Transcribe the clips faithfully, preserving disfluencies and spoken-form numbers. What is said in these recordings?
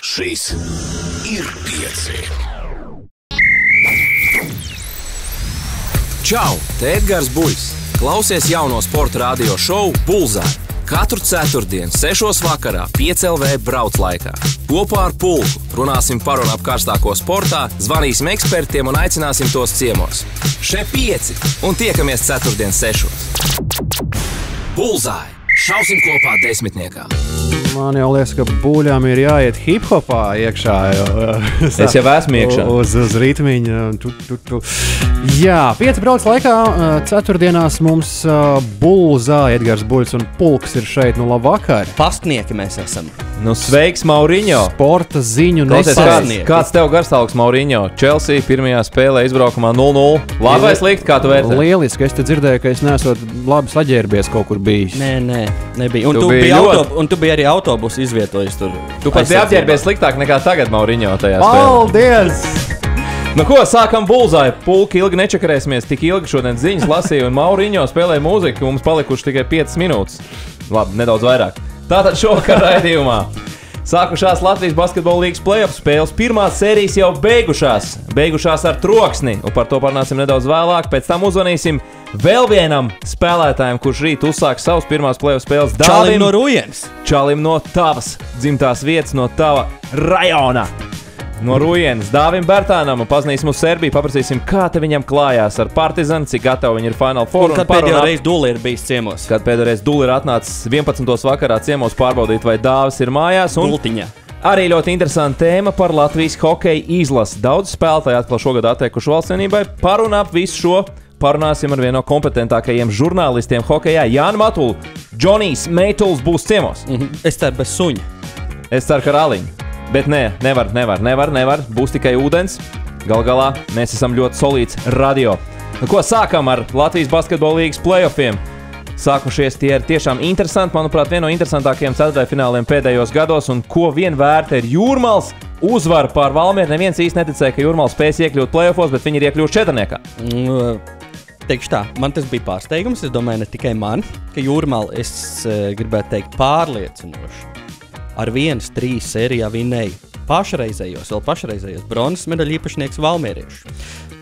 Šis ir pieci. Čau, te Edgars Buļs. Klausies jauno sporta radio šovu Pulzā. Katru ceturtdienu, sešos vakarā, pieci L V brauc laikā. Kopā ar Pulku runāsim par un ap karstāko sportā, zvanīsim ekspertiem un aicināsim tos ciemos. Še pieci un tiekamies ceturtdien sešos. Pulzā. Šausim kopā desmitniekā. Man jau liekas, ka Buļļām ir jāiet hip-hopā iekšā. Jo, es jau esmu iekšā. Uz, uz ritmiņa. Tu, tu, tu. Jā, pieci brauc laikā. Ceturtdienās mums Bulzā Edgars Buļs un Pulks ir šeit. Nu, labvakar. Pastnieki mēs esam. Nu, sveiks, Mauriņo. Sporta ziņu nesēs. Kāds tev garstāvoklis, Mauriņo? Chelsea pirmajā spēlē izbraukumā nulle nulle. Labi vai slikti, kā tu vērtē? Lieliski. Es te dzirdēju, ka es neesot labi saģērbies kaut kur bijis. Nē, nē, nebija. Un tu, tu, biji ļoti... autob... un tu biji arī autobusu izvietojis tur. Tu pat biji apģērbies sliktāk nekā tagad, Mauriņo, tajā spēlē. Paldies! Nu ko, sākam Bulzāju. Pulki ilgi nečakarēsimies, tik ilgi šodien ziņas lasīju, un Mauriņo spēlēja mūziku, mums palikuši tikai piecas minūtes. Labi, nedaudz vairāk. Tātad šovakar raidījumā. Sākušās Latvijas basketbola līgas play-off spēles, pirmās sērijas jau beigušās. Beigušās ar troksni, un par to parunāsim nedaudz vēlāk. Pēc tam uzvanīsim vēl vienam spēlētājam, kurš rīt uzsāks savus pirmās play-off spēles. Čalim no Rujenas. Čalim no tavas dzimtās vietas, no tava rajona. No Rujenas. Dāvim Bērtānam un paznīsim uz Serbiju, paprasīsim, kā te viņam klājās ar Partizanu, cik gatavi viņi ir Final Four. Un kad pēdējo reizi Duli ir bijis ciemos? Kad pēdējo reizi Duli ir atnācis vienpadsmitos vakarā ciemos pārbaudīt, vai Dāvis ir mājās. Un Dultiņa. Arī ļoti interesanta tēma par Latvijas hokeja izlasi. Daudz spēlētāji atkal šogad atteikuši valstsienībai. Par un ap visu šo parunāsim ar vienu no kompetentākajiem žurnālistiem hokejā, Jānu Matulu. Džonijs Meituls būs ciemos. Mm-hmm. Es ceru bez suņa. Es ceru, ka ar aliņu. Bet nē, nevar, nevar, nevar, nevar. Būs tikai ūdens. Gal galā mēs esam ļoti solīts radio. Nu, ko sākam ar Latvijas basketbola līgas play-offiem? Sākušies tie ir tiešām interesanti. Manuprāt, viena no interesantākajiem ceturtdaļfināliem pēdējos gados. Un ko vien vērta ir Jūrmals uzvaru pār Valmieru. Neviens īsti neticēja, ka Jūrmals spēs iekļūt play-offos, bet viņi ir iekļūst četrniekā. Mm, teikšu tā, man tas bija pārsteigums. Es domāju, ne tikai man, ka Jūrmal, es uh, gribētu teikt, pārliecinoši. Ar vienas trīs sērijā vinnēja pašreizējos, vēl pašreizējos bronzas medaļu īpašnieks valmieriešu.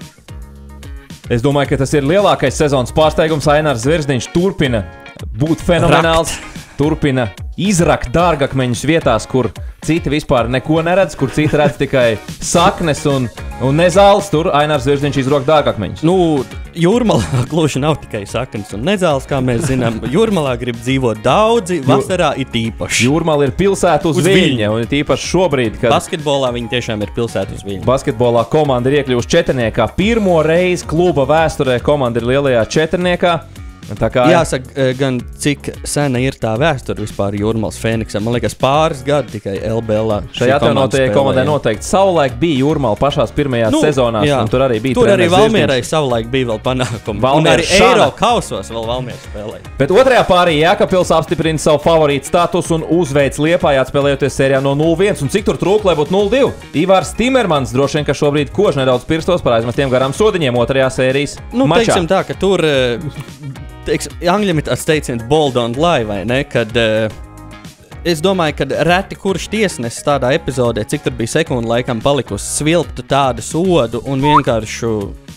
Es domāju, ka tas ir lielākais sezonas pārsteigums. Ainārs Zvirzdiņš turpina būt fenomenāls, Rakt. turpina izrakt dārgakmeņus vietās, kur citi vispār neko neredz, kur citi redz tikai saknes un, un nezāles. Tur Ainārs Zvirzdiņš izrok dārgakmeņus. Nu, Jūrmalā gluži nav tikai saknes un nezāles, kā mēs zinām. Jūrmalā grib dzīvot daudzi, vasarā ir tīpaši. Jūrmala ir pilsēta uz, uz Viļņa, un ir tīpaši šobrīd, kad basketbolā viņi tiešām ir pilsēta uz Viļņa. Basketbolā komanda ir iekļuvusi četrniekā. Pirmo reizi kluba vēsturē komanda ir lielajā četrniekā. Tā kā jāsaka, gan cik sena ir tā vēsture vispār Jūrmals Fēniksam. Man liekas, pāris gadi tikai L B L. Šajā atjaunotajai komandai noteikti savulaik bija Jūrmala pašās pirmajās nu, sezonās, jā. Un tur arī bija tur arī Valmierai savulaik bija vēl panākumi. Valmiera un arī šana. Eiro kausos vēl Valmiera spēlēja. Bet otrajā pārī Jēkabpils apstiprina savu favorītu statusu un uzveic Liepājā atspēlējoties sērijā no nulle viens. Un cik tur trūk, lai būtu nulle divi? Ivars Timermans droši vien, ka šobrīd kož nedaudz pirstos par aizmestiem garām sodiņiem otrajā sērijas nu, mačā. Teiksim tā, ka tur... Teiks, Angļiem ir tāds teiciens bold on lie, vai ne? Kad, uh, es domāju, ka reti kurš tiesnesis tādā epizodē, cik tur bija sekundu laikam palikusi, svilptu tādu sodu un vienkārši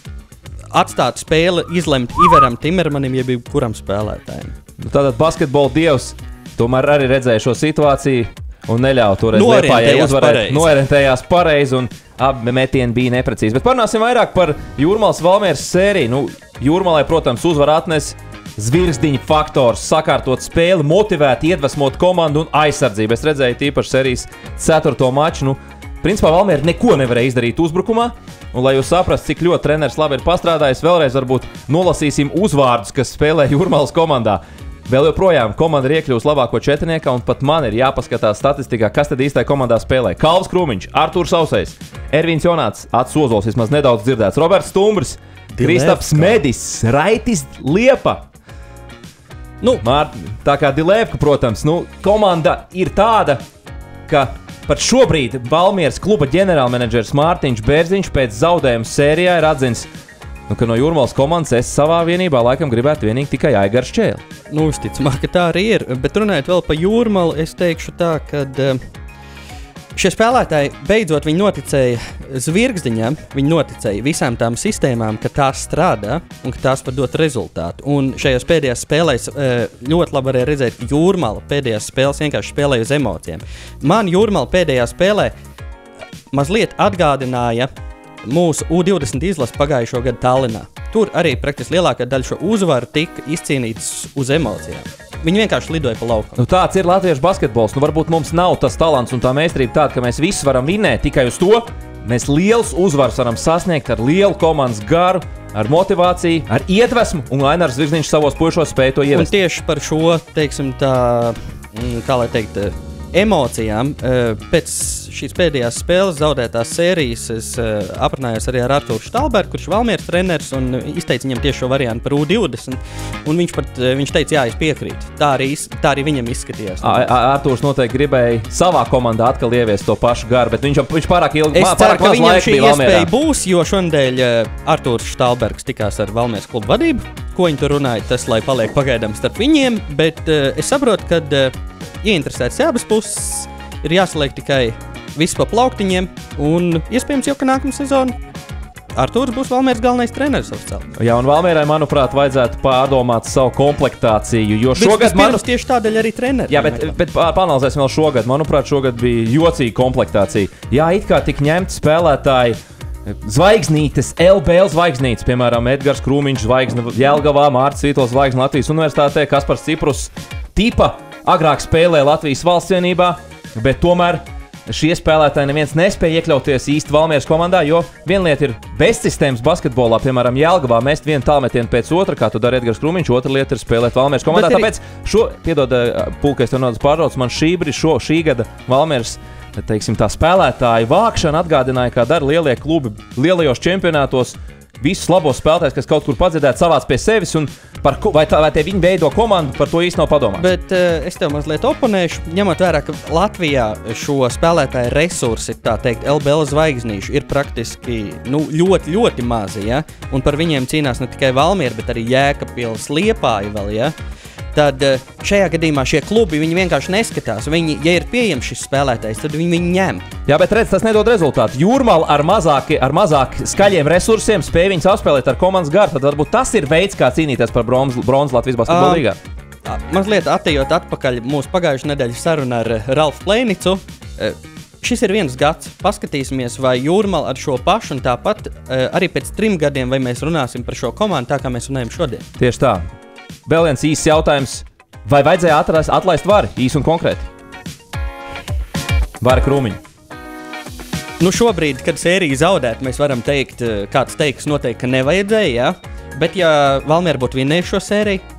atstātu spēli izlemt Iveram Timermanim, jeb kuram spēlētājiem. Tātad basketbola dievs tomēr arī redzēja šo situāciju un neļauj toreiz Liepājai uzvarēt. Noorientējās pareizi un abi metieni bija neprecīzi. Bet parunāsim vairāk par Jūrmals Valmieras sēriju. Nu, Jūrmalai, protams, uzvar atnes Zvirzdiņa faktors, sakārtot spēli, motivēt, iedvesmot komandu un aizsardzību. Es redzēju tīpaši sērijas ceturto maču. Nu, principā Valmiera neko nevarēja izdarīt uzbrukumā. Un, lai jūs saprastu, cik ļoti treneris labi ir pastrādājis, vēlreiz varbūt nolasīsim uzvārdus, kas spēlē Jūrmalas komandā. Vēl joprojām komanda ir iekļuvusi labāko četrniekā, un pat man ir jāpaskatās statistikā, kas tad īstai komandā spēlē. Kalvs Krūmiņš, Artūrs Sausais, Ervīns Jonāts, Ats Ozols, vismaz nedaudz dzirdēts, Roberts Stumbrs, Kristaps Medis, Raitis Liepa. Nu, Mār, tā kā Dilēvka, protams, nu, komanda ir tāda, ka pat šobrīd Valmieras kluba ģenerālmenedžers Mārtiņš Bērziņš pēc zaudējuma sērijā ir atzins, nu, ka no Jūrmalas komandas es savā vienībā laikam gribētu vienīgi tikai Aigaru Šķēli. Nu, uzticamāk, ka tā arī ir, bet runājot vēl par Jūrmalu, es teikšu tā, ka šie spēlētāji beidzot viņi noticēja zvirgzdiņam, viņi noticēja visām tām sistēmām, ka tās strādā un ka tās var dot rezultātu. Un šajās pēdējās spēlēs ļoti labi varēja redzēt, ka Jūrmala pēdējās spēles vienkārši spēlēja uz emocijām. Man Jūrmala pēdējā spēlē mazliet atgādināja mūsu U divdesmit izlasi pagājušo gadu Tallinā. Tur arī praktiski lielākā daļa šo uzvaru tika izcīnītas uz emocijām. Viņi vienkārši lidoja pa laukam. Nu, tāds ir latviešu basketbols. Nu, varbūt mums nav tas talants un tā meistarība tāda, ka mēs visi varam vinēt tikai uz to. Mēs liels uzvars varam sasniegt ar lielu komandas garu, ar motivāciju, ar iedvesmu, un Ainārs Zvirgzdiņš savos puišos spēja to ievest. Un tieši par šo, teiksim tā, kā lai teikt, emocijām, pēc šīs pēdējās spēles zaudētās sērijas es aprunājos arī ar Artūru Štalbergu, kurš ir Valmieras treneris, un izteica viņam tieši šo variantu par U divdesmit, un viņš, pat, viņš teica, jā, es piekrītu. Tā arī, tā arī viņam izskatījās. Artūrs noteikti gribēja savā komandā atkal ieviest to pašu garu, bet viņš, viņš pārāk ilgi, es pārāk ceru, maz laika bija Valmierā. Es ceru, ka viņam šī iespēja būs, jo šonadēļ Artūrs Štalbergs tikās ar Valmieras klubu vadību. Ko viņi tur runāja, tas, lai paliek pagaidām starp viņiem, bet uh, es saprotu, ka uh, ieinteresēts abas puses ir jāsaliek tikai viss pa plauktiņiem, un iespējams jau, ka nākamā sezona Artūrs būs Valmieras galvenais treneris oficiāli. Jā, un Valmierai, manuprāt, vajadzētu pārdomāt savu komplektāciju, jo šogad... Man... tieši tādēļ arī treneri. Jā, bet, bet panalizēsim vēl šogad. Manuprāt, šogad bija jocīga komplektācija. Jā, it kā tik ņemti spēlētāji zvaigznītes, L B L zvaigznītes, piemēram, Edgars Krūmiņš zvaigzne Jelgavā, Mārcis Vītols zvaigzne Latvijas universitātē, Kaspars Ciprus tipa agrāk spēlē Latvijas valstsvienībā, bet tomēr šie spēlētāji neviens nespēja iekļauties īsti Valmieras komandā, jo viena lieta ir bezsistēmas basketbolā, piemēram, Jelgavā mest vienu tālmetienu pēc otra, kā to dara Edgars Krūmiņš, otra lieta ir spēlēt Valmieras komandā, arī... tāpēc šo, piedod, pulkais tev naudas pārtrauc, man šī, šo, šī gada Valmieras, teiksim, tā spēlētāju vākšana atgādināja, kā dara lielie klubi lielajos čempionātos, visus labos spēlētājus, kas kaut kur padzirdēt savāc pie sevis, un par, vai, tā, vai tie viņi veido komandu, par to īsti nav padomāts. Bet uh, es tev mazliet oponēšu, ņemot vērā, ka Latvijā šo spēlētāju resursi, tā teikt, L B L zvaigznīšu ir praktiski nu, ļoti, ļoti mazi, ja? Un par viņiem cīnās ne tikai Valmiera, bet arī Jēkabpils, Liepāja vēl, ja? Tad šajā gadījumā šie klubi viņi vienkārši neskatās. Viņi, ja ir pieejams šis spēlētājs, tad viņi viņu ņem. Jā, bet redz, tas nedod rezultātu. Jūrmala ar mazāk, ar mazāk skaļiem resursiem spēja viņus apspēlēt ar komandas garu. Tad varbūt tas ir veids, kā cīnīties par bronzu, bronzu Latvijas basketbola līgā. Uh, mazliet attejot atpakaļ mūsu pagājušā nedēļas sarunu ar Ralfu Plēnicu. Uh, šis ir viens gads. Paskatīsimies, vai Jūrmala ar šo pašu un tāpat uh, arī pēc trim gadiem, vai mēs runāsim par šo komandu tā, kā mēs runājam šodien. Tieši tā. Vēl viens īsts jautājums. Vai vajadzēja atrast, atlaist Varu īsi un konkrēti? Vara Krūmiņu. Nu šobrīd, kad sērija zaudēt, mēs varam teikt, kāds teiks noteikti, ka nevajadzēja, ja? Bet ja Valmiera būtu vinējuši šo sēriju?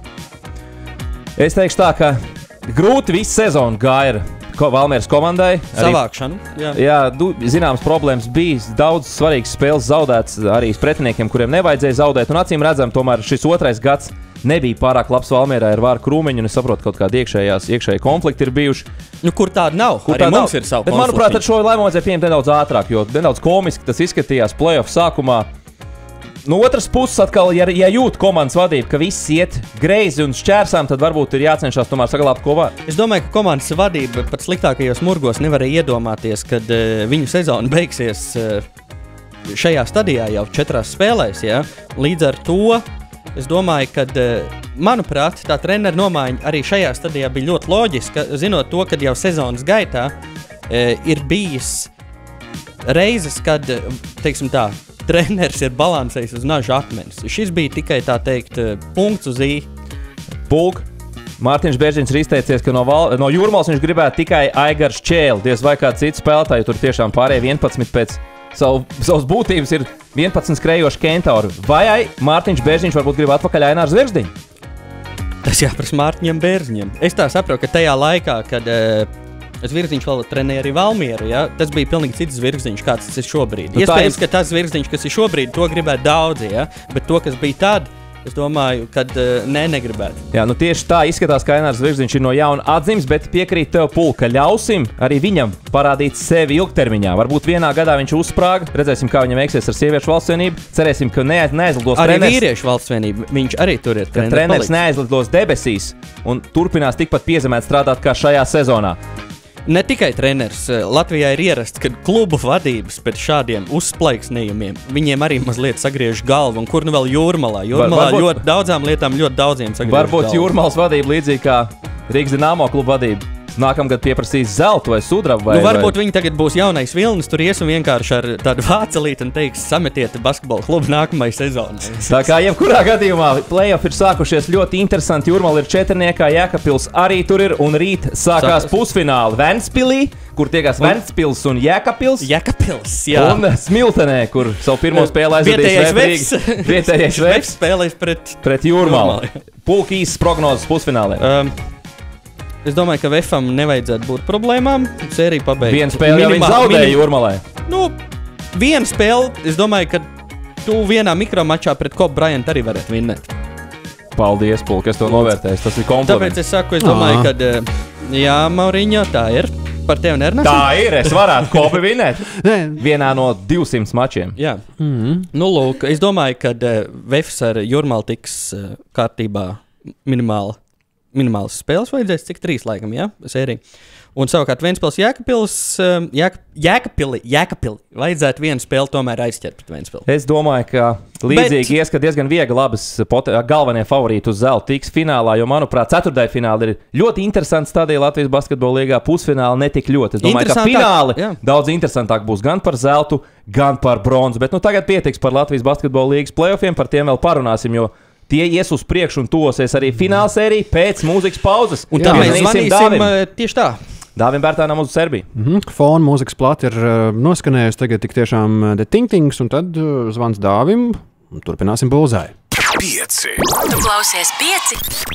Es teikšu tā, ka grūti visu sezonu gāja ko Valmieras komandai. Savākšanu. Jā, jā du, zināms problēmas bija. Daudz svarīgas spēles zaudēts arī pretiniekiem, kuriem nevajadzēja zaudēt. Un acīm redzam, tomēr šis otrais gads nebija pārāk labs Valmierā ar Varu Krūmiņu, un es saprotu, kaut kādi iekšējās, iekšēji konflikti ir bijuši. Nu, kur tāda nav? Kur arī tāda mums nav. Ir savu Bet, konflikti. Manuprāt, ar šo lēmumu vajadzēja pieņemt nedaudz ātrāk, jo nedaudz komiski tas izskatījās playoff sākumā. No otras puses, atkal, ja, ja jūt komandas vadība, ka viss iet greizi un šķērsām, tad varbūt ir jācenšas tomēr saglabāt ko var. Es domāju, ka komandas vadība pat sliktākajos murgos nevarēja iedomāties, kad uh, viņu sezona beigsies uh, šajā stadijā jau četrās spēlēs. Ja? Līdz ar to es domāju, ka, uh, manuprāt, tā treneru nomaiņa arī šajā stadijā bija ļoti loģiska, zinot to, ka jau sezonas gaitā uh, ir bijis reizes, kad, teiksim tā, treneris ir balansējis uz naža akmenis. Šis bija tikai tā teikt punkts uz I. Pulk. Mārtiņš Bērziņš ir izteicies, ka no, Val, no Jūrmalas viņš gribētu tikai Aigaru Šķēli. Diez vai kāds cits spēlētāji, tur tiešām pārējie vienpadsmit pēc savu, savas būtības ir vienpadsmit skrējoši kentauri. Vai Mārtiņš Bērziņš varbūt grib atpakaļ Aināru Zvirgzdiņu? Tas jāprasa Mārtiņam Bērziņam. Es tā saprotu, ka tajā laikā, kad uh, Zvirgzdiņš vēl trenēja arī Valmieru, ja? Tas bija pilnīgi cits Zvirgzdiņš, kāds tas ir šobrīd. Nu, Iespējams, ir... ka tas Zvirgzdiņš, kas ir šobrīd, to gribētu daudzi, ja? Bet to, kas bija tad, es domāju, kad uh, nē, negribētu. Jā, nu tieši tā izskatās, ka Ainārs Zvirgzdiņš ir no jauna atzims, bet piekrīt tev, Pulk, ka ļausim arī viņam parādīt sevi ilgtermiņā. Varbūt vienā gadā viņš uzsprāga, redzēsim, kā viņam veiksies ar sieviešu valstsvienību, cerēsim, ka ne, neaizlidos arī treneris. Vīriešu valstsvienību, viņš arī tur ir treneris. Treneris neaizlidos debesīs un turpinās tikpat piezemēt strādāt kā šajā sezonā. Ne tikai treneris. Latvijā ir ierasts, ka klubu vadības pēc šādiem uzsplaiksnījumiem viņiem arī mazliet sagriež galvu. Un kur nu vēl Jūrmalā? Jūrmalā Var, ļoti daudzām lietām, ļoti daudziem sagriež varbūt galvu. Varbūt Jūrmalas vadība līdzīgi kā Rīgas Dinamo klubu vadība. Nākamgad pieprasīs zeltu vai sudrabu. Vai, nu, varbūt vai... viņi tagad būs jaunais Vilnis, tur iesim vienkārši ar tādu vācelīti un teiks, sametiet basketbola klubu nākamajai sezonai. Tā kā jebkurā gadījumā play-off ir sākušies ļoti interesanti. Jūrmala ir četrniekā, Jēkabpils arī tur ir un rīt sākās Sākas. pusfināli Ventspilī, kur tiekās un... Ventspils un Jēkabpils. Jēkabpils, jā. Un Smiltenē, kur savu pirmo spēli aizvadīs Vefs. Vietējais Vefs spēlēs pret, pret Jūrmalu. Pulk īsas prognozes pusfinālē. Um, Es domāju, ka Vefam nevajadzētu būt problēmām. Sērija pabeigta. Viena spēle jau viņi zaudēja Jūrmalai. Nu, viena spēle, es domāju, ka tu vienā mikromačā pret Kobe Bryant arī varētu vinnēt. Paldies, Pulk, es to novērtēju. Tas ir kompliments. Tāpēc es saku, es domāju, ka jā, Mauriņo, tā ir. Par tevi nerunāsim. Tā ir, es varētu Kobe vinnēt. Vienā no divsimt mačiem. Jā. Mm-hmm. Nu, lūk, es domāju, ka Vefs ar Jūrmalu tiks kārtībā minimāli. Minimāls spēles vajadzēs, cik trīs laikam, jā, sērija. Un savukārt Ventspils Jēkabpils, Jēk, Jēkabpili, Jēkabpili, vajadzētu vienu spēli tomēr aizķert pret Ventspilu. Es domāju, ka līdzīgi Bet... ies, ka diezgan viegli labas galvenie favorīti uz zelta tiks finālā, jo, manuprāt, ceturtajā fināli ir ļoti interesants stadija Latvijas basketbola līgā, pusfināli netik ļoti. Es domāju, ka fināli jā. daudz interesantāk būs gan par zeltu, gan par bronzu. Bet nu tagad pietiks par Latvijas basketbola līgas playoffiem, par tiem vēl parunāsim, jo tie ies uz priekšu un tosies arī finālsērija pēc mūzikas pauzes. Un tā mēs zvanīsim tieši tā. Dāvim Bērtānam uz Serbiju. Mm-hmm. Fona mūzikas plati ir uh, noskanējusi tagad tik tiešām uh, The Ting Tings, un tad uh, zvans Dāvim un turpināsim Bulzai. Pieci. Tu klausies pieci.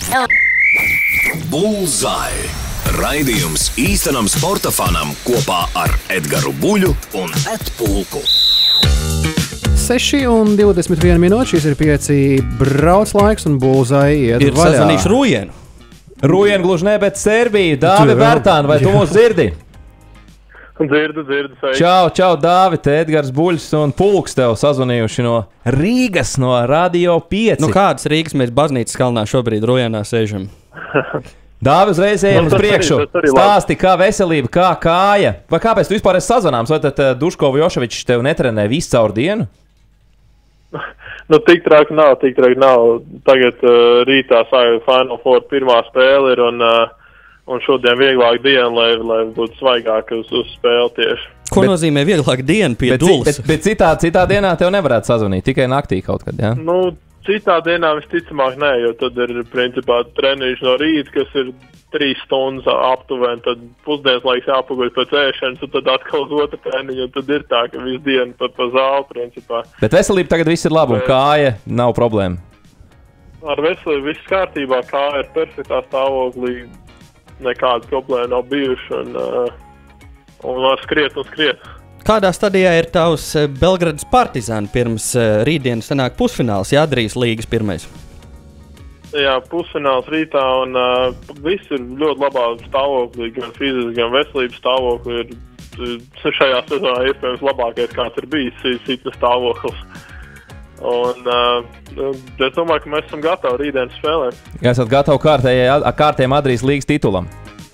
Bulzai. Raidījums īstenam sporta fanam kopā ar Edgaru Buļu un Etpulku. seši un divdesmit viena minūte, šis ir pieci brauc laiks un Bulzai iet ir vaļā. Ir sazvanīšu Rūjenu. Rūjenu gluži ne, bet Serbiju. Dāvi Bērtāni, vai tu mūs dzirdi? Dzirdu, dzirdu. Sveiks. Čau, čau, Dāvi, te Edgars Buļs un Pulks tev sazvanījuši no Rīgas, no Radio pieci. Nu kādas Rīgas mēs baznīcas kalnā šobrīd Rūjenā sēžam? Dāvi, uzreiz ejam uz priekšu. Stāsti, kā veselība, kā kāja. Vai kāpēc tu vispār esi sazvanāms? Vai tad Duškovu Joševičs tev netrenē visu caur dienu? Nu, tik traki nav, tik traki nav. Tagad uh, rītā sāka Final Four pirmā spēle ir un, uh, un šodien vieglāk diena, lai, lai būtu svaigāk uz, uz spēli tieši. Ko bet, nozīmē vieglāk diena pie bet, dulas? Bet, bet citā, citā dienā tev nevarētu sazvanīt, tikai naktī kaut kad, jā? Nu, citā dienā visticamāk nē, jo tad ir principā treniņš no rīta, kas ir trīs stundas aptuveni, tad pusdienas laiks jāpaguļ pēc ēšanas, un tad atkal uz otru treniņu, un tad ir tā, ka visu dienu pa, pa zāli, principā. Bet veselība tagad viss ir labi, un kāja nav problēma? Ar veselību viss kārtībā, kāja ir perfektā stāvoklī, nekāda problēma nav bijuši, un, uh, un var skriet un skriet. Kādā stadijā ir tavs Belgradas Partizāni pirms uh, rītdienas sanāk pusfināls, jādrīs līgas pirmais? Jā, pusfināls rītā, un uh, viss ir ļoti labā stāvoklī, gan fiziski, gan veselības stāvoklī. Ir šajā sezonā iespējams labākais, kāds ir bijis cits stāvoklis. Un uh, es domāju, ka mēs esam gatavi rītdienas spēlēm. Ja esat gatavi kārtējiem Adrijas līgas titulam?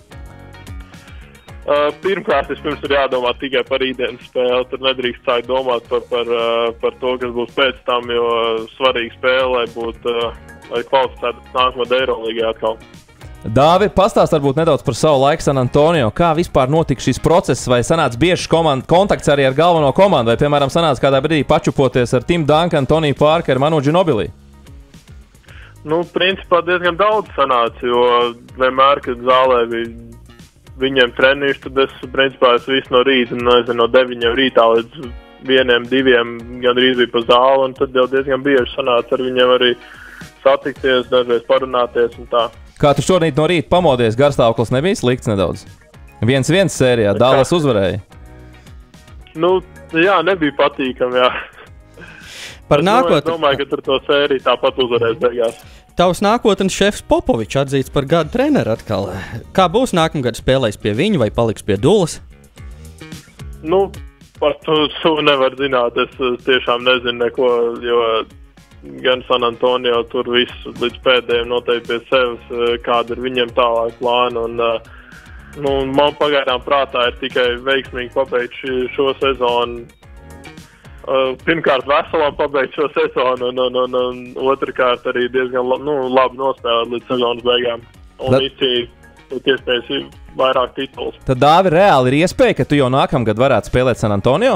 Uh, pirmkārt, vispirms ir jādomā tikai par rītdienas spēli. Tur nedrīkst sākt domāt par, par, uh, par to, kas būs pēc tam, jo svarīga spēle, lai būtu uh, lai kvalificētu nākamā Eirolīgā atkal. Dāvi, pastāst varbūt nedaudz par savu laiku San Antonio. Kā vispār notika šis process, vai sanāca biežs komand, kontakts arī ar galveno komandu, vai, piemēram, sanāca kādā brīdī pačupoties ar Tim Duncan, Toniju Parkeru, Manu Ginobili? Nu, principā diezgan daudz sanāca, jo vienmēr, kad zālē bija viņiem treniņš, tad es, principā, es visu no rīta, nezinu, no deviņiem rītā līdz vieniem, diviem, gandrīz bija pa zāli, un tad jau diezgan bieži sanāca ar viņiem arī satikties, dažreiz parunāties un tā. Kā tu šorīt no rīta pamodies, garstāvoklis nebija slikts nedaudz? viens viens sērijā, Dallas uzvarēja. Nu, jā, nebija patīkami, jā. Par nākotni. Es domāju, ka tur to sēriju tāpat uzvarēs beigās. Tavs nākotnes šefs Popovičs atzīts par gadu treneru atkal. Kā būs nākamgad spēlējis pie viņa vai paliks pie Dulas? Nu, par to, to nevar zināt. Es tiešām nezinu neko, jo gan San Antonio tur viss līdz pēdējiem noteikti pie sevis, kāda ir viņiem tālāk plāna. Un, Nu, man pagaidām prātā ir tikai veiksmīgi pabeigt šo sezonu. Uh, pirmkārt, veselam pabeigt šo sezonu, un, un, un, un otrkārt arī diezgan la, nu, labi nospēlēt līdz sezonas beigām. Un Tad... izcīt iespējas vairāk titulus. Tad, Dāvi, reāli ir iespēja, ka tu jau nākamgad varētu spēlēt San Antonio?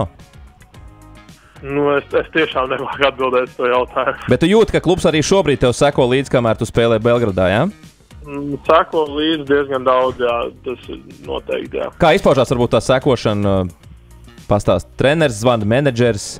Nu, es, es tiešām nemāku atbildēt uz to jautājumu. Bet tu jūti, ka klubs arī šobrīd tev seko līdzi, kamēr tu spēlē Belgradā, jā? Mm, seko līdzi diezgan daudz, jā, tas ir noteikti, jā. Kā izpaužās varbūt tā sekošana? Pastāst, treneris zvana, menedžers?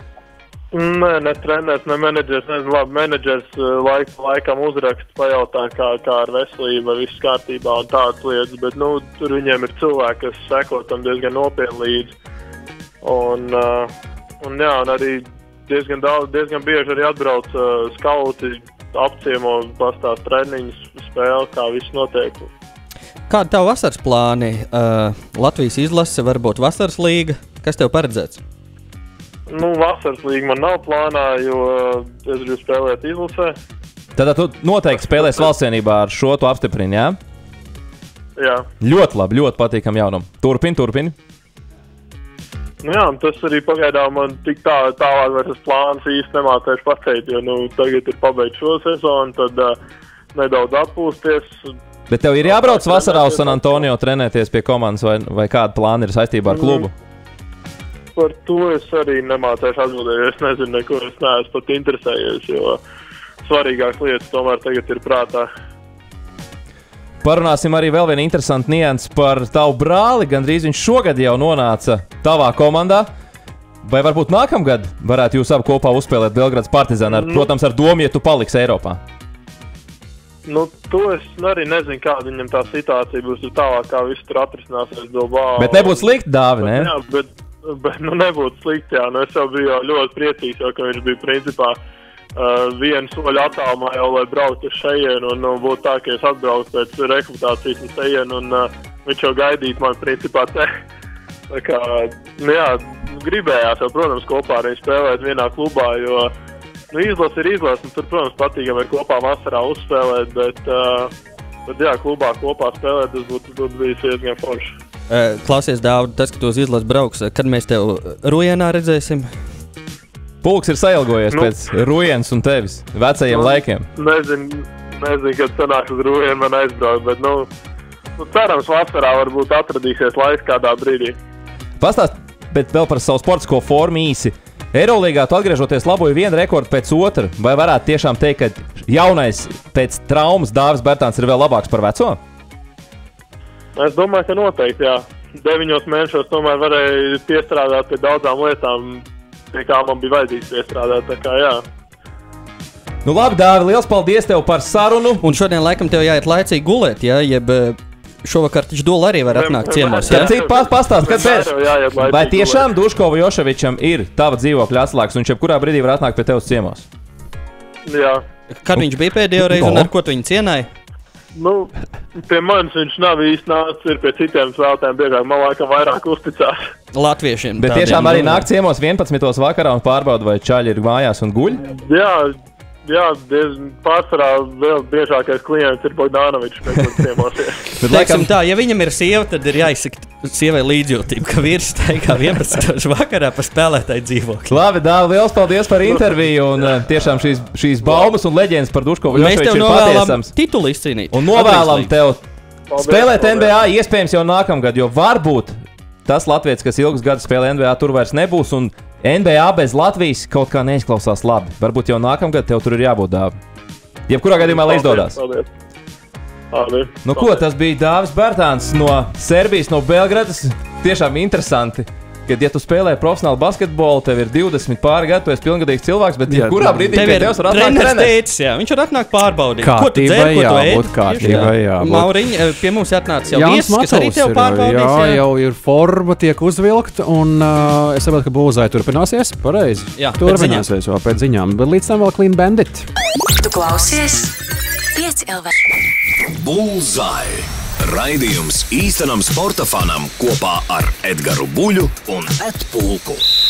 Nē, ne treneris, ne menedžers, nezinu, labi, menedžers laik, laikam uzraksta, pajautā, kā, kā ar veselību, vai viss kārtībā un tādas lietas, bet, nu, tur viņiem ir cilvēki, kas seko tam diezgan nopietni līdzi. Un, uh, un jā, un arī diezgan daudz, diezgan bieži arī atbrauc uh, skauti, apciemo, pastāst treniņus, spēli, kā viss notiek. Kādi tev vasaras plāni? Uh, Latvijas izlase, varbūt vasaras līga? Kas tev paredzēts? Nu, vasaras līga man nav plānā, jo es gribu spēlēt izlasē. Tad tu noteikti spēlēsi valstsienībā ar šo tu apstiprini, jā? Jā. Ļoti labi, ļoti patīkam jaunam. Turpini, turpini. Nu jā, tas arī pagaidām man tik tā, tālāk vai tas plāns īsti nemācēšu pateikt, jo nu, tagad ir pabeigt šo sezonu, tad uh, nedaudz atpūsties. Bet tev ir jābrauc vasarā uz San Antonio trenēties pie komandas, vai, vai kāda plāna ir saistībā ar klubu? Mm. Par to es arī nemācēšu atbildēt, jo es nezinu, neko es neesmu pat interesējies, jo svarīgākas lietas tomēr tagad ir prātā. Parunāsim arī vēl vienu interesantu niansu par tavu brāli. Gandrīz viņš šogad jau nonāca tavā komandā. Vai varbūt nākamgad varētu jūs abi kopā uzspēlēt Belgradas Partizānu, ar, nu, protams, ar domu, ja tu paliksi Eiropā? Nu, to es arī nezinu, kāda viņam tā situācija būs tālāk, kā viss tur atrisināsies Bilbao. Bet nebūtu slikti, Dāvi, ne? Jā, bet, bet nu, nebūtu slikti, jā. Nu, es jau biju ļoti priecīgs, jo ka viņš bija principā uh, vienu soļu attālumā jau, lai brauktu uz šejienu, un nu, būtu tā, ka es atbraucu pēc rekrūtācijas uz šejienu, un uh, viņš jau gaidītu man principā te. Tā kā, nu jā, gribējās jau, protams, kopā arī spēlēt vienā klubā, jo nu, izlase ir izlase, un tur, protams, patīkami ir kopā vasarā uzspēlēt, bet, uh, bet jā, klubā kopā spēlēt, tas būtu, būtu bijis diezgan forši. Uh, klausies, Dāvid, tas, ka tu uz izlasi brauks, kad mēs tev Rujenā redzēsim? Pulks ir sailgojies nu, pēc Rujenas un tevis, vecajiem nu, laikiem. Nezinu, nezinu, kad sanāks uz Rujenu man aizbraukt, bet, nu, nu, cerams, vasarā varbūt atradīsies laiks kādā brīdī. Pastāst, bet vēl par savu sportisko formu īsi. Eirolīgā tu atgriežoties laboji vienu rekordu pēc otra, vai varētu tiešām teikt, ka jaunais pēc traumas Dāvis Bērtāns ir vēl labāks par veco? Es domāju, ka noteikti, jā. Deviņos mēnešos tomēr varēja piestrādāt pie daudzām lietām, pie kā man bija vajadzīgs piestrādāt, tā kā jā. Nu labi, Dāvi, liels paldies tev par sarunu. Un šodien laikam tev jāiet laicīgi gulēt, jā, jeb šovakar taču Dula arī var atnākt ciemos, jā? Cik pastāst, kad pēc? Vai tiešām Duškovu Joševičam ir tava dzīvokļa atslēgas, un jebkurā brīdī var atnākt pie tev ciemos? Jā. Kad viņš bija pēdējo reizi un ar ko tu viņu cienāji? Nu, pie manis viņš nav īsti nācis, ir pie citiem spēlētājiem biežāk, man laikam vairāk uzticās. Latviešiem. Bet tiešām arī nāk ciemos vienpadsmitos vakarā un pārbauda, vai čaļi ir mājās un guļ? Jā, jā, diezgan pārsvarā vēl biežākais klients ir Bogdanovičs, pēc kur ciemosies. Bet laikam tā, ja viņam ir sieva, tad ir jāizsaka sievai līdzjūtība, ka vīrs staigā vienpadsmitos vakarā pa spēlētāju dzīvokli. Labi, Dāvi, liels paldies par interviju, un tiešām šīs, šīs baumas un leģendas par Duškovu Joševiču ir patiesams. Mēs tev novēlam titulu izcīnīt. Un novēlam tev spēlēt N B A iespējams jau nākamgad, jo varbūt tas latviečs, kas ilgus gadus spēlē N B A, tur vairs nebūs, un N B A bez Latvijas kaut kā neizklausās labi. Varbūt jau nākamgad tev tur ir jābūt, Dāvi. Jebkurā gadījumā, lai izdodas. Paldies. Paldies. Nu ko, tas bija Dāvis Bērtāns no Serbijas, no Belgradas. Tiešām interesanti, kad, ja tu spēlē profesionālu basketbolu, tev ir divdesmit pāri gadu, tu esi pilngadīgs cilvēks, bet jā, jebkurā brīdī pie tevs var atnākt treneris. Jā, viņš var atnākt pārbaudīt. Ko tu dzer, ko tu ēd? Kārtībai jābūt. Mauriņ, pie mums atnāca jau viesis, kas arī tev pārbaudīs. Jā, jā, jau ir forma tiek uzvilkt, un uh, es saprotu, ka Bulzai turpināsies. Pareizi. Jā, turpināsies vēl pēc ziņām, bet līdz tam vēl Clean Bandit. Tu klausies pieci L V. Bulzai. Raidījums īstenam sporta fanam kopā ar Edgaru Buļu un Ed Pulku.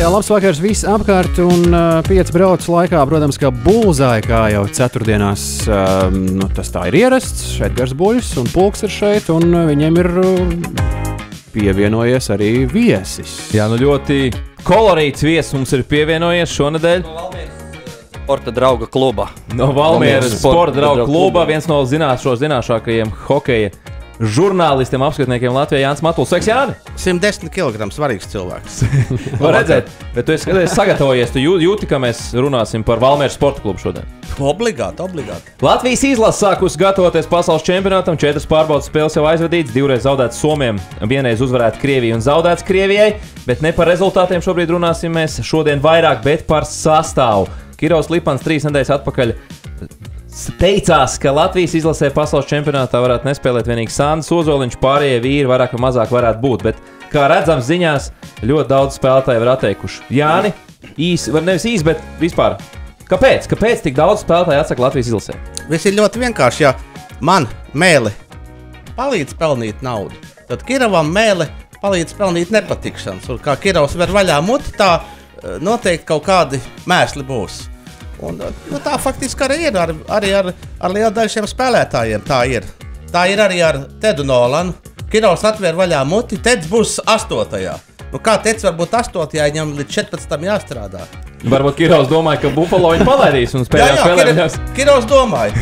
Jā, labs vakars viss apkārt un uh, pieci brauc laikā, protams, kā Bullseye, kā jau ceturtdienās, uh, nu, tas tā ir ierasts, Edgars Buļs un Pulks ir šeit, un uh, viņiem ir uh, pievienojies arī viesis. Jā, nu ļoti kolorīts viesis mums ir pievienojies šonedēļ. No Valmieras sporta drauga kluba. No Valmieras sporta drauga kluba, viens no zinās, šo zināšākajiem hokeja žurnālistiem, apskatniekiem Latvijā, Jānis Matuls. Sveiks, Jāni! simt desmit kilogramu svarīgs cilvēks. Var redzēt, bet tu esi sagatavojies, tu jūti, ka mēs runāsim par Valmieras sporta klubu šodien. Obligāti, obligāti. Latvijas izlase sākus gatavoties pasaules čempionātam, četras pārbaudas spēles jau aizvadīts, divreiz zaudēts Somiem, vienreiz uzvarēt Krieviju un zaudēts Krievijai, bet ne par rezultātiem šobrīd runāsim mēs šodien vairāk, bet par sastāvu. Kirovs Lipans trīs nedēļas atpakaļ teicās, ka Latvijas izlasē pasaules čempionātā varētu nespēlēt vienīgi Sandis Ozoliņš, pārējie vīri vairāk vai mazāk varētu būt, bet, kā redzams ziņās, ļoti daudz spēlētāji var atteikuši. Jāni, īsi, var nevis īsi, bet vispār, kāpēc? Kāpēc tik daudz spēlētāji atsaka Latvijas izlasē? Viss ir ļoti vienkārši, ja man mēli palīdz pelnīt naudu, tad Kirovam mēli palīdz pelnīt nepatikšanas, un kā Kirovs ver vaļā muti, tā noteikti kaut kādi mēsli būs. Un, nu, tā faktiski arī ir, ar, arī ar, ar lielu daļu šiem spēlētājiem tā ir. Tā ir arī ar Tedu Nolanu. Kirovs atver vaļā muti, Teds būs astotajā. Nu, kā Teds var būt astotajā, viņam līdz četrpadsmitam jāstrādā. Varbūt Kirovs domāja, ka Buffalo viņu palaidīs un spēlē spēlēs. Kirovs domāja.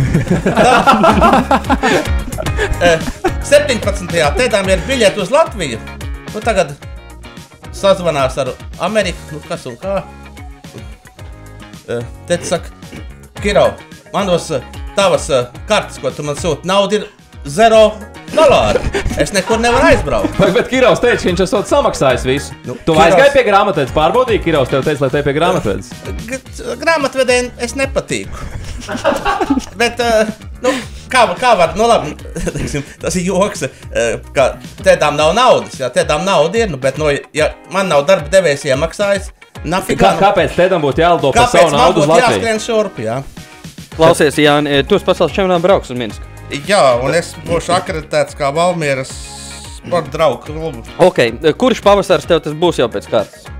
septiņpadsmitajā Tedam ir biļeti uz Latviju. Nu, tagad sazvanās ar Ameriku, nu kas un kā. Tad saka, Kirov, manos tavas kartes, ko tu man sūti, nauda ir zero dolāri. Es nekur nevaru aizbraukt. Bet, bet Kirovs teica, ka viņš esot samaksājis visu. Nu, tu Kirovs... aizgāji pie grāmatvedes, pārbaudīji, Kirovs tev teica, lai te pie grāmatvedes. Grāmatvedēji es nepatīku. Bet, nu, kā, kā var, nu labi, tas ir joks, ka Tedām nav naudas, jā, Tedām nauda ir, nu, bet, nu, ja man nav darba devējs iemaksājis, Kā, kāpēc Tedam būtu jālido par savu naudu uz Latviju? Kāpēc man būtu jāskrien šurp, jā? Klausies, Jāni, tu esi pasaules čempionātā brauks uz Minsku. Jā, un es būšu akreditēts kā Valmieras sporta draugu klubu. Ok, kurš pavasars tev tas būs jau pēc kārtas?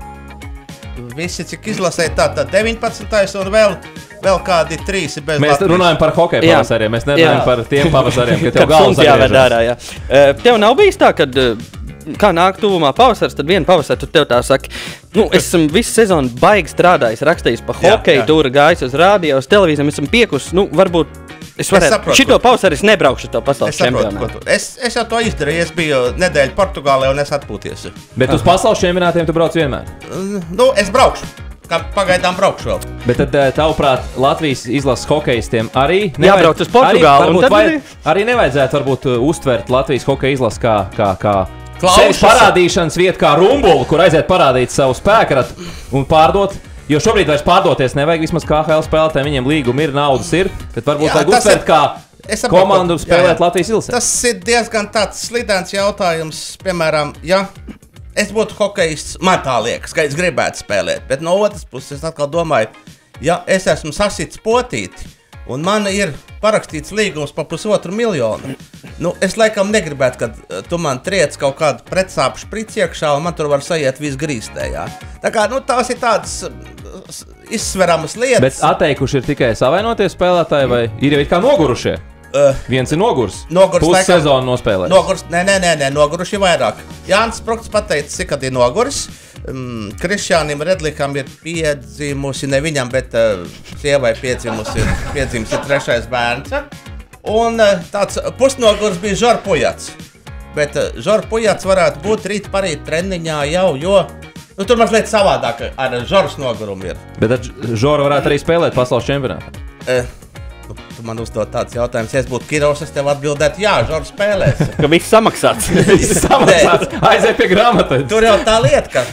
Visi, cik izlasēja tā, tā deviņpadsmitais un vēl, vēl kādi trīs ir bez Mēs Latvijas. Runājam par hokeja pavasariem, mēs nerunājam Jā. par tiem pavasariem, ka tev galvas atgriežas. Tev nav bijis tā, kad kā nāk tuvumā pavasars, tad vienu pavasaru tu tev tā saki, nu, es esmu visu sezonu baigi strādājis, rakstījis pa hokeju, tūri gājis uz rādio, uz televīzijām, esmu piekus, nu, varbūt es varētu, saprotu, šito pavasaru es nebraukšu to pasaules Es saprotu, čempionātu. ko tu. Es, es jau to izdarīju, es biju nedēļu Portugālē un es atpūties. Bet uz pasaules čempionātiem tu brauc vienmēr. Nu, es braukšu. Kā pagaidām braukšu vēl. Bet tad, tavuprāt, Latvijas izlases hokejistiem arī Jābrauc uz Portugāli, Arī, un tad vai, arī- arī nevajadzētu varbūt uztvert Latvijas hokeja izlases kā, kā, kā Klaušas. sevis parādīšanas vietu kā rumbulu, kur aiziet parādīt savu spēkratu un pārdot. Jo šobrīd vairs pārdoties nevajag, vismaz K H L spēlētājiem, viņiem līguma ir, naudas ir, bet varbūt Jā, vajag tas uztvert ir- kā Es saprotu, komandu jā, spēlēt jā. Latvijas izlasē. Tas ir diezgan tāds slidens jautājums, piemēram, ja es būtu hokejists, man tā liekas, ka es gribētu spēlēt, bet no otras puses es atkal domāju, ja es esmu sasits potīti un man ir parakstīts līgums par pusotru miljonu, nu es laikam negribētu, kad uh, tu man triec kaut kādu pretsāpu šprici iekšā un man tur var sajiet viss grīstējā. Tā kā, nu tās ir tādas uh, s- izsveramas lietas. Bet atteikuši ir tikai savainoties spēlētāji vai ir jau it kā nogurušie? Uh, Viens ir nogurs. Nogurs, Pusi laikam- sezonu nospēlēs. Nogurs, nē, nē, nē, nē, noguruši ir vairāk. Jānis Sprukts pateica, cik kad ir noguris. Um, Krišjānim Redlikam ir piedzimusi, ne viņam, bet uh, sievai piedzimusi, piedzimusi trešais bērns. Un uh, tāds pusnogurs bija Žor Pujats. Bet uh, Žor Pujats varētu būt rīt parīt treniņā jau, jo nu, tur mazliet savādāk ar Žoras nogurumu ir. Bet tad Žora varētu arī spēlēt pasaules čempionātā. Uh, tu, tu man uzdod tāds jautājums, ja es būtu Kirovs, es tev atbildētu, jā, Žors spēlēs. Ka viss samaksāts. Samaksāts, aiziet pie grāmatas. Tur jau tā lieta, ka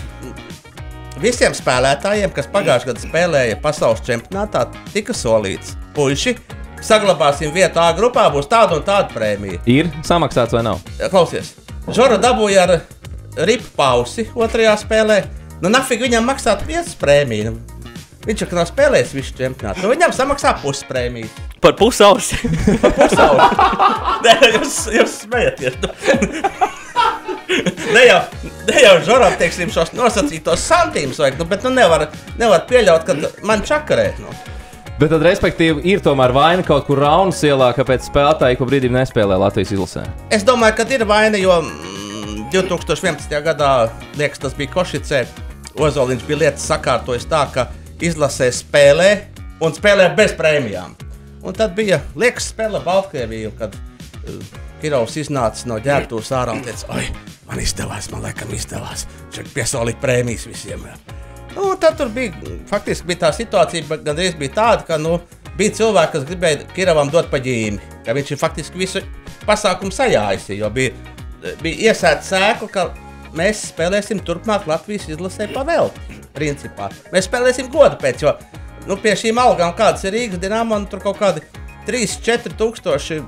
visiem spēlētājiem, kas pagājušajā gadā spēlēja pasaules čempionātā, tika solīts, puiši, saglabāsim vietu A grupā, būs tāda un tāda prēmija. Ir samaksāts vai nav? Klausies, Žora dabūja ar ripu pausi otrajā spēlē. Nu, nafig viņam maksāt piecas prēmiju. Viņš jau nav spēlējis visu čempionātu. Nu, viņam samaksā pusprēmiju. Par pusausi. Par pusausi. Nē, jūs, jūs smejaties. ne jau, ne jau žoram, teiksim, šos nosacītos santīmus vajag, nu, bet nu nevar, nevar pieļaut, ka man čakarē. Nu. Bet tad, respektīvi, ir tomēr vaina kaut kur Raunas ielā, kāpēc spēlētāji pa brīdim nespēlē Latvijas izlasē? Es domāju, ka ir vaina, jo mm, divtūkstoš vienpadsmitajā gadā, liekas, tas bija Košicē, Ozoliņš bija lietas sakārtojis tā, ka izlasē spēlē un spēlē bez prēmijām. Un tad bija, liekas, spēle Baltkrieviju, kad uh, Kirovs iznāca no ģērbtuves ārā un teica, oi, man izdevās, man laikam izdevās, šeit piesolīt prēmijas visiem. Nu, tad tur bija, faktiski bija tā situācija, bet gandrīz bija tāda, ka, nu, bija cilvēki, kas gribēja Kirovam dot pa ģīmi, ka viņš ir faktiski visu pasākumu sajājis, jo bija, bija iesēta sēkla, ka mēs spēlēsim turpmāk Latvijas izlasē pa velti, principā. Mēs spēlēsim godu pēc, jo nu, pie šīm algām kādas ir Rīgas Dinamo, nu, tur kaut kādi trīs četri tūkstoši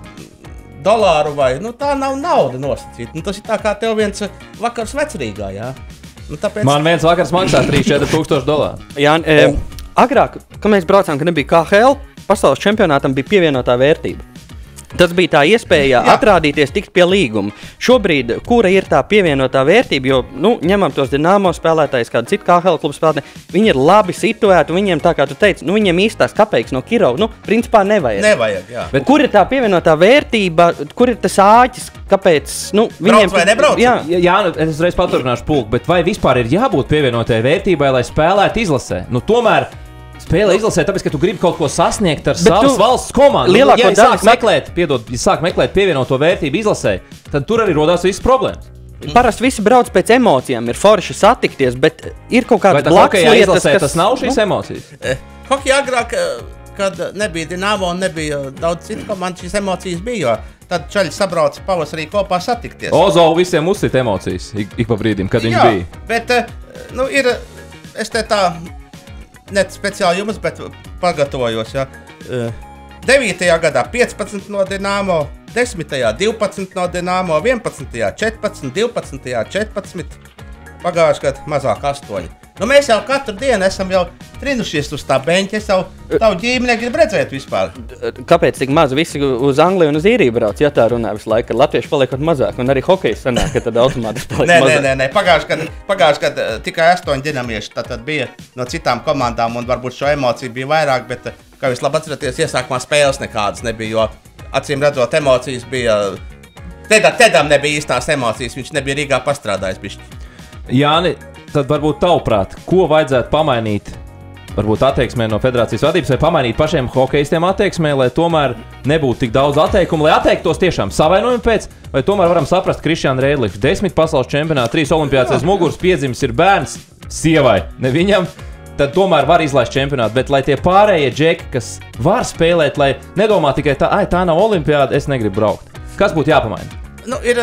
dolāru vai, nu, tā nav nauda nosacīta. Nu, tas ir tā kā tev viens vakars Vecrīgā, jā. Nu, tāpēc... Man viens vakars maksā trīs četri tūkstoši dolāru. Jā, e, oh. agrāk, kad mēs braucām, kad nebija K H L, pasaules čempionātam bija pievienotā vērtība. Tas bija tā iespēja Jā. atrādīties, tikt pie līguma. Šobrīd, kura ir tā pievienotā vērtība, jo, nu, ņemam tos Dinamo spēlētājus, kādu citu K H L klubu spēlētāji, viņi ir labi situēti, viņiem, tā kā tu teici, nu, viņiem īstās kapeiks no Kirova, nu, principā nevajag. Nevajag, jā. Bet kur ir tā pievienotā vērtība, kur ir tas āķis, kāpēc, nu, viņiem... Brauc vai nebrauc? Jā, jā, nu, es reiz paturpināšu pulku, bet vai vispār ir jābūt pievienotai vērtībai, lai spēlētu izlasē? Nu, tomēr... Spēlē izlasē, tāpēc, ka tu gribi kaut ko sasniegt ar bet savas valsts komandu. Nu, ja sāk meklēt, piedod, ja sāk meklēt pievienoto vērtību izlasē, tad tur arī rodās visas problēmas. Parasti visi brauc pēc emocijām, ir forši satikties, bet ir kaut kāds blakus lietas, izlasē, kas... tas nav šīs nu? emocijas? Eh, hoki agrāk, kad nebija Dinamo un nebija daudz citu komandu, šīs emocijas bija, jo tad čaļi sabrauca pavasarī kopā satikties. Ozovu visiem uzsit emocijas, ik, ik pa brīdim, kad Jā, viņš bija. Bet, nu, ir, es te tā... Ne speciāli jums, bet pagatavojos. Ja. devītajā gadā piecpadsmit no Dinamo, desmitajā divpadsmit no Dinamo, vienpadsmitajā četrpadsmit, divpadsmitajā četrpadsmit, pagājušajā gadā mazāk astoņi. Nu, mēs jau katru dienu esam jau trinušies uz tā beņķa, es jau tavu ģīmi negribu redzēt vispār. Kāpēc tik maz visi uz Angliju un uz Īriju brauc, ja tā runā visu laiku, kad latvieši paliekot mazāk, un arī hokejs sanāk, ka tad automātiski paliek nē, mazāk? Nē, nē, nē, pagājuši, kad, pagājuši, kad tikai astoņi dinamieši, tad, tad bija no citām komandām, un varbūt šo emociju bija vairāk, bet, kā jūs labi atceraties, iesākumā spēles nekādas nebija, jo acīm redzot emocijas bija, teda, tedam nebija īstās emocijas, viņš nebija Rīgā pastrādājis bišķi. Jāni, tad varbūt tavuprāt, ko vajadzētu pamainīt, varbūt attieksmē no federācijas vadības, vai pamainīt pašiem hokejistiem attieksmē, lai tomēr nebūtu tik daudz atteikumu, lai atteiktos tiešām savainojumu pēc, vai tomēr varam saprast Krišjānu Rēdlifu, desmit pasaules čempionāti, trīs olimpiādas aiz muguras, piedzimis ir bērns sievai, ne viņam, tad tomēr var izlaist čempionātu, bet lai tie pārējie džeki, kas var spēlēt, lai nedomā tikai tā, ai, tā nav olimpiāda, es negribu braukt. Kas būtu jāpamaina? Nu, ir...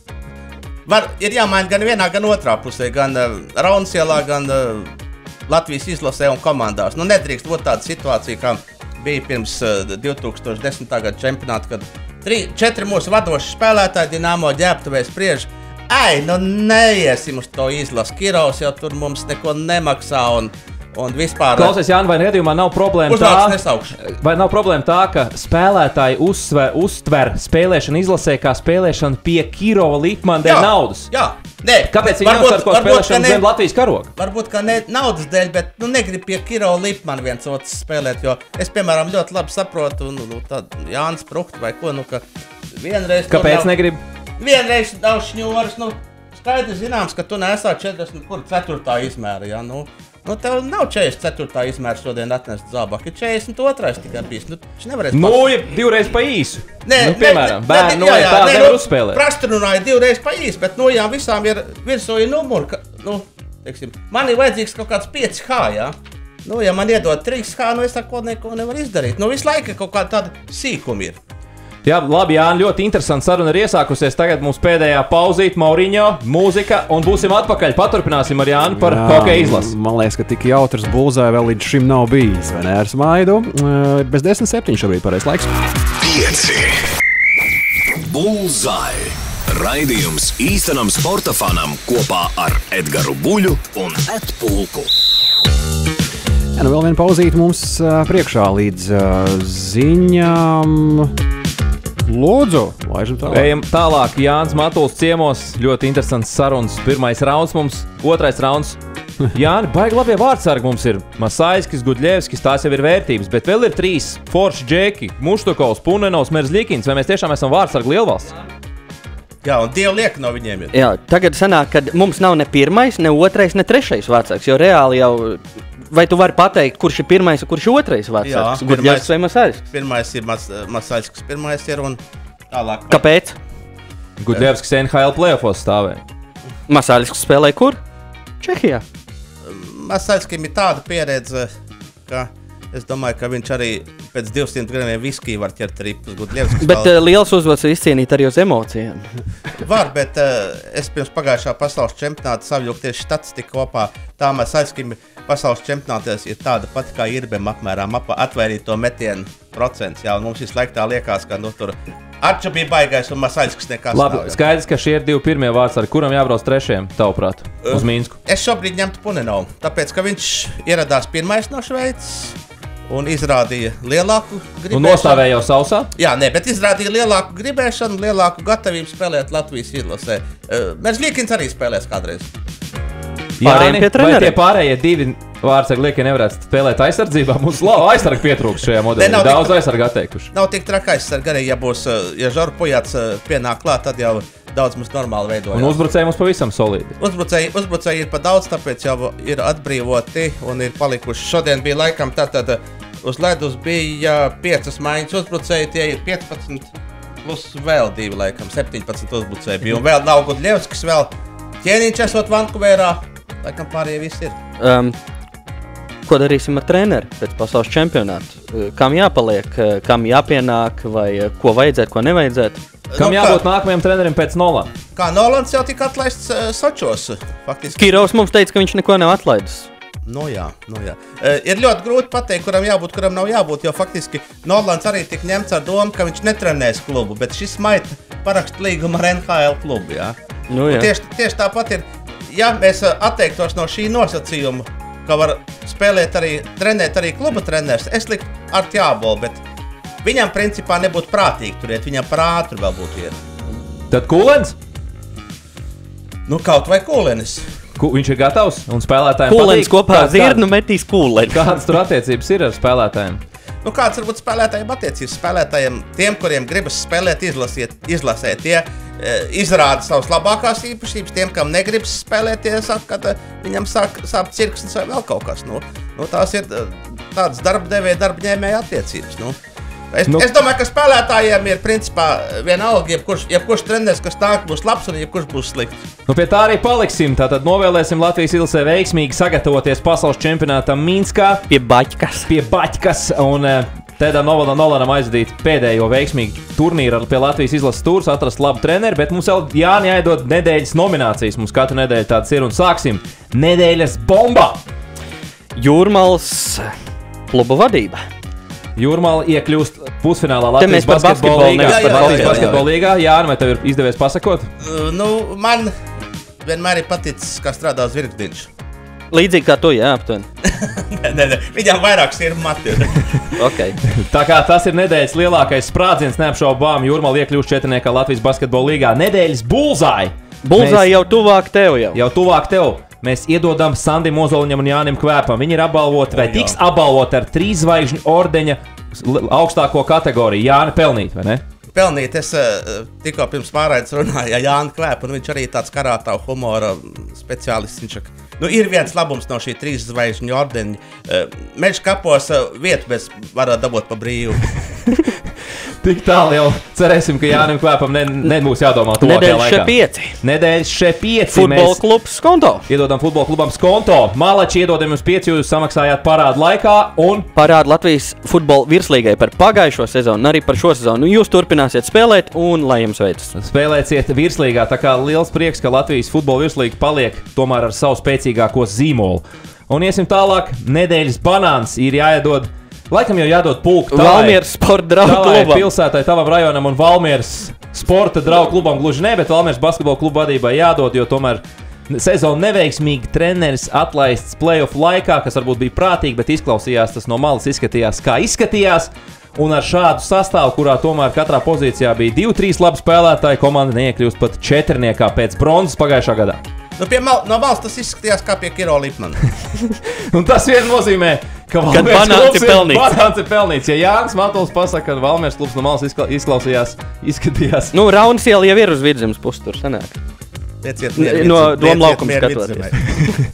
Var, ir jāmaina gan vienā, gan otrā pusē, gan uh, Raunas ielā, gan uh, Latvijas izlasē un komandās. Nu, nedrīkst būt tāda situācija, kā bija pirms uh, divtūkstoš desmitā gada čempionāta, kad tri, četri mūsu vadoši spēlētāji Dinamo ģērbtuvē spriež, ai, nu neiesim uz to izlasu, Kirovs jau tur mums neko nemaksā un, un vispār... Klausies, Jāni, vai redzījumā nav problēma tā, vai nav problēma tā, ka spēlētāji uzsver, uztver spēlēšanu izlasē kā spēlēšanu pie Kirova Lipmana dēļ naudas? Jā, nē. Kāpēc viņi neuzsver ko spēlēšanu zem Latvijas karoga? Varbūt, ka ne naudas dēļ, bet nu negrib pie Kirova Lipmana viens otrs spēlēt, jo es, piemēram, ļoti labi saprotu, nu, nu tad Jānis Prukt vai ko, nu, ka vienreiz... Kāpēc nav, negrib? Vienreiz nav šņūras, nu, skaidrs zināms, ka tu nesā četrdesmit ceturtā izmēra, jā, nu... Nu, tev nav četrdesmit ceturtā izmērs šodien atnest zābaki, ir četrdesmit otrais tikai bijis. Nu, viņš nevarēs... Nu, ja divreiz pa īsu. Nē, nu, piemēram, ne, bērni ne, jā, jā, tā ne, nevar nu, uzspēlēt. Prastrunāja divreiz pa īsu, bet no jām visām ir virsū ir numuri, ka, nu, teiksim, man ir vajadzīgs kaut kāds pieci H, jā. Nu, ja man iedod trīs H, nu, es tā ko neko nevar izdarīt. Nu, visu laiku kaut kāda tāda sīkuma ir. Jā, labi, Jāni, ļoti interesanti saruna ir iesākusies. Tagad mums pēdējā pauzīt, Mauriņo, mūzika, un būsim atpakaļ. Paturpināsim ar Jāni par hokeja izlasi. Man liekas, ka tik jautrs Bulzai vēl līdz šim nav bijis, vai ne, ar smaidu. Bez desmit septiņi šobrīd pareiz laiks. Pieci. Bulzai. Raidījums īstenam sporta fanam kopā ar Edgaru Buļu un Ed Pulku. Jā, nu vēl viena pauzīt mums priekšā līdz uh, ziņām. Lūdzu, Laižam tālāk. Ejam tālāk. Jānis Matuls ciemos. Ļoti interesants sarunas. Pirmais rauns mums, otrais rauns. Jāni, baigi labie vārdsargi mums ir. Masaiskis, Gudļevskis, tās jau ir vērtības, bet vēl ir trīs forši džeki. Muštukovs, Punenovs, Merzlikins. Vai mēs tiešām esam vārdsargi lielvalsts? Jā, un dievu liek no viņiem ir. Jā, tagad sanāk, ka mums nav ne pirmais, ne otrais, ne trešais vārdsargs, jo reāli jau... Vai tu vari pateikt, kurš ir pirmais un kurš ir otrais vārdsargs? Gudļevskis vai Masaiskis? Pirmais ir mas, Masaiskis, pirmais ir un tālāk. Kāpēc? Gudļevskis N H L playoffos stāvēja. Masaiskis spēlēja kur? Čehijā. Masaļskim ir tāda pieredze, ka es domāju, ka viņš arī pēc divsimt gramiem viskiju var ķert ripus Gudļevskis. Bet uh, liels uzvads ir izcīnīt arī uz emocijām. Var, bet uh, es pirms pagājušā pasaules čempionāta savļūkties statistiku kopā. Tā Masaļskim pasaules čempionāties ir tāda pati kā Irbem apmēram ap atvairīto metienu procents. Jā, un mums visu laiku tā liekas, ka nu tur Atča bija baigais un Masaļskis nekas Labi, nav. skaidrs, ka šie ir divi pirmie vārdsargi. Kuram jābrauc trešajam, tavuprāt, uz Minsku? Es šobrīd ņemtu Punenovu, tāpēc, ka viņš ieradās pirmais no Šveices un izrādīja lielāku gribēšanu. Un nostāvēja jau sausā? Jā, nē, bet izrādīja lielāku gribēšanu, lielāku gatavību spēlēt Latvijas izlasē. Uh, Merzlikins arī spēlēs kādreiz. Jāni, vai tie pārējie divi vārdsargi liek, ja nevarētu spēlēt aizsardzībā? Mums labi aizsargi pietrūks šajā modelī. Ne, daudz tik, aizsargi atteikuši. Nav tik traka aizsargi arī, ja būs, ja Žoru Pujāts pienāk klāt, tad jau daudz mums normāli veidojās. Un uzbrucēji mums pavisam solīdi. Uzbrucēji, uzbrucēji ir pa daudz, tāpēc jau ir atbrīvoti un ir palikuši. Šodien bija laikam tātad uz ledus bija piecas maiņas uzbrucēji, tie ir piecpadsmit plus vēl divi laikam, septiņpadsmit uzbrucēji bija. Un vēl nav Gudļevskis, vēl Ķēniņš esot Vankūverā. Laikam pārējie viss ir. Um, ko darīsim ar treneri pēc pasaules čempionātu? Kam jāpaliek, kam jāpienāk, vai ko vajadzētu, ko nevajadzētu? Kam nu, jābūt kā, nākamajam trenerim pēc Nolana? Kā Nolans jau tika atlaists uh, Sočos. Faktiski. Kirovs mums teica, ka viņš neko nav atlaidis. Nu jā, nu jā. Uh, ir ļoti grūti pateikt, kuram jābūt, kuram nav jābūt, jo faktiski Nolans arī tika ņemts ar domu, ka viņš netrenēs klubu, bet šis maita parakst līgumu ar N H L klubu, jā. Nu jā. Tieši, tieši tāpat ir. Ja mēs atteiktos no šī nosacījuma, ka var spēlēt arī, trenēt arī kluba treneris, es liktu ar Jābolu, bet viņam principā nebūtu prātīgi turiet, viņam par ātru vēl būtu iet. Tad Kūlens? Nu, kaut vai Kūlenis. Ku, viņš ir gatavs un spēlētājiem Kūlens patīk. kopā ar Zirnu metīs Kūleni. Kādas tur attiecības ir ar spēlētājiem? Nu, kāds varbūt spēlētājiem attiecības spēlētājiem, tiem, kuriem gribas spēlēt izlasiet, izlasēt, tie e, izrāda savas labākās īpašības, tiem, kam negribas spēlēt, tie saka, ka viņam sāk, sāp cirksnis vai vēl kaut kas. Nu, nu, tās ir tādas darbdevēja, darbņēmēja attiecības. Nu. Es, nu. es domāju, ka spēlētājiem ir principā vienalga, jebkurš, jebkurš treneris, kas nāk, būs labs un jebkurš būs slikts. Nu, pie tā arī paliksim. Tātad novēlēsim Latvijas izlasē veiksmīgi sagatavoties pasaules čempionātam Minskā. Pie Baķkas. Pie Baķkas un tādā Nolanam Nolanam aizvadīt pēdējo veiksmīgu turnīru pie Latvijas izlases tūrs, atrast labu treneri, bet mums vēl Jāni jāiedod nedēļas nominācijas. Mums katru nedēļu tāds ir un sāksim nedēļas bomba. Jūrmals kluba vadība. Jūrmāla iekļūst pusfinālā Latvijas basketbola līgā. Jā, jā, jā, jā, jā. līgā. Jāni, vai tev ir izdevies pasakot? Uh, nu, man vienmēr ir paticis, kā strādā zvirgzdiņš. Līdzīgi kā tu, jā, aptuveni. nē, nē, nē, viņam vairāk ir mati. Okay. Tā kā tas ir nedēļas lielākais sprādziens, neapšaubām, Jūrmāla iekļūst četrniekā Latvijas basketbola līgā. Nedēļas bulzāji. Bulzāji jau tuvāk tev jau. Jau tuvāk tev. Mēs iedodam Sandim Ozoliņam un Jānim Kvēpam. Viņi ir apbalvoti vai tiks apbalvoti ar trīs zvaigžņu ordeņa augstāko kategoriju. Jāni pelnīt, vai ne? Pelnīt. Es uh, tikko pirms pārraides runāju ar Jānu Kvēpu, un viņš arī tāds karātā humora speciālists. Viņš, nu, ir viens labums no šī trīs zvaigžņu ordeņa. Uh, Meža kapos uh, vietu mēs varam dabūt pa brīvu. Tik tālu jau cerēsim, ka Jānim Kvēpam ne, nebūs jādomā tuvākajā laikā. Nedēļas še pieci. Nedēļas še pieci. Futbola klubs Skonto. Iedodam futbola klubam Skonto. Malači iedodam jums pieci, jūs samaksājāt parādu laikā un... Parādu Latvijas futbola virslīgai par pagājušo sezonu un arī par šo sezonu. Jūs turpināsiet spēlēt un lai jums veicas. Spēlēsiet virslīgā, tā kā liels prieks, ka Latvijas futbola virslīga paliek tomēr ar savu spēcīgāko zīmolu. Un iesim tālāk, nedēļas banāns ir jāiedod... Laikam jau jādod pulku tavai, Valmieras sporta draugu klubam. Pilsētai, tavam rajonam un Valmieras sporta draugu klubam gluži ne, bet Valmieras basketbola kluba vadībai jādod, jo tomēr sezonu neveiksmīgi treneris atlaists playoff laikā, kas varbūt bija prātīgi, bet izklausījās tas no malas izskatījās, kā izskatījās. Un ar šādu sastāvu, kurā tomēr katrā pozīcijā bija divi, trīs labi spēlētāji, komanda neiekļūst pat četrniekā pēc bronzas pagājušā gadā. Nu, pie mal, no malas tas izskatījās kā pie Kiro Lipmana. Un tas vien nozīmē, ka Valmieras klubs ir banāns ir pelnīts. Ja Jānis Matuls pasaka, ka Valmieras klubs no malas izklausījās, izskatījās. Nu, Raunas iela jau ir uz Vidzemes pusi, tur sanāk. Pieciet mieri, no Doma laukuma skatoties.